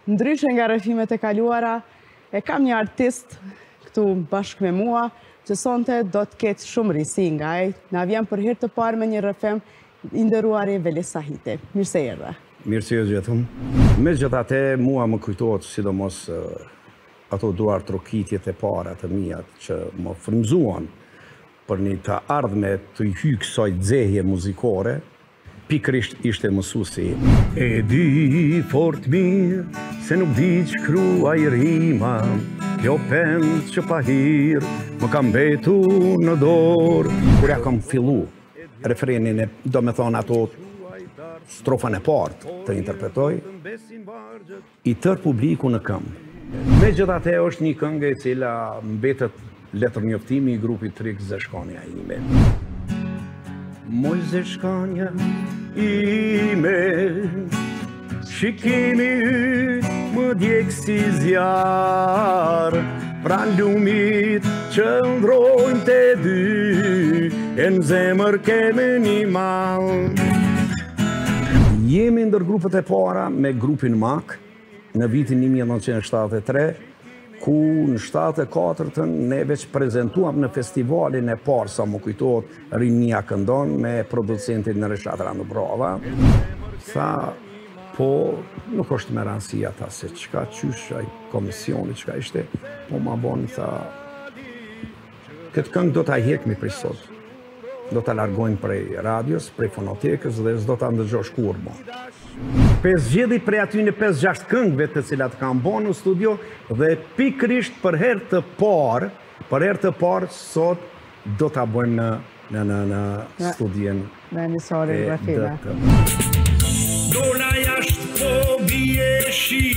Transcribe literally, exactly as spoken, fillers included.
ndryshe nga rrethimet e kaluara, e kam një artist këtu bashkë me mua, që sonte do të ketë shumë risi nga ai. Na vjen për herë të parë me një rrëfem i nderuari Veles Sahiti. Mirë se erdhe. Mirë se gjetëm. Megjithatë, mua më kujtohet sidomos ato duar trokitjet e para të mia që më frymzuan për një të ardhme të hyj kësaj xehje muzikore, pikërisht ishte mësuesi. E di fort mirë se nuk di që kruaj rima, kjo pend që pa hir më kam mbetur në dorë. Kur ja kam fillu refrenin e, do me thonë ato strofën e partë të interpretoj, i tërë publiku në këmbë. Megjithatë është një këngë e cila mbetet letër njoftimi i grupit Trik Zeshkania ime. Moj Zeshkania ime, shikimi yt më djeg si zjarë, pran lumit që ndrojnë të dy, e në zemër keme një malë. Jemi ndër grupet e para me grupin Mak në vitin një mijë e nëntëqind e shtatëdhjetë e tre, ku në shtatëdhjetë e katërt ne veç prezentuam në festivalin e parë, sa më kujtohet, Rinia këndon me producentin në Reshat Randu Brava. Tha, po, nuk është me rëndësi ata se çka qysh ai komisioni, çka ishte, po ma boni, tha, këtë këngë do ta hjekmi prej sot. Do ta largojmë prej radios, prej fonotekës dhe s'do ta ndëgjosh kurrë më. Pesë zgjedhje prej aty në pesë gjashtë këngëve të cilat kam bën në studio dhe pikërisht për herë të parë, për herë të parë sot do ta bëjmë në në në në studion në emisionin Rrëfime. Dona jashtë po bie shi,